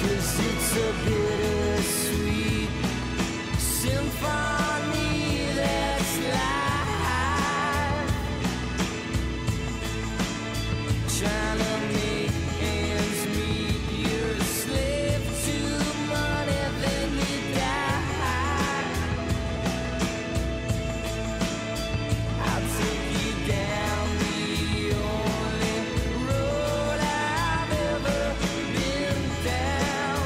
'cause it's a bittersweet symphony that's live, trying to make ends meet. You're a slave to money, then you die. I'll take you down the only road I've ever been down.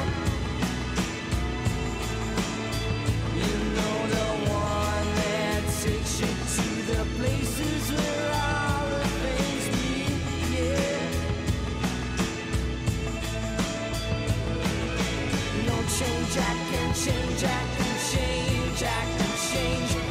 You know, the one that takes you to the places where all the things meet, yeah. No change, I can change, I can change, I can change.